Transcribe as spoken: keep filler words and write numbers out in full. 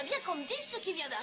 J'aimerais bien qu'on me dise ce qui vient d'arriver.